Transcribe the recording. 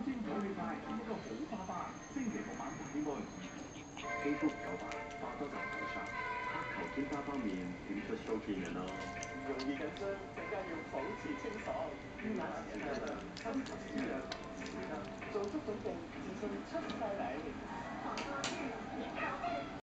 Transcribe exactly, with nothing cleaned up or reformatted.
尖佢哋界一個好花花，星期六晚八點半。肌膚唔夠白，化多就唔好擦。黑球兼加包面點出 show 見人咯？容易緊張，更加要保持清爽。優雅時尚，深層滋養，時刻做足準備，自信出晒嚟。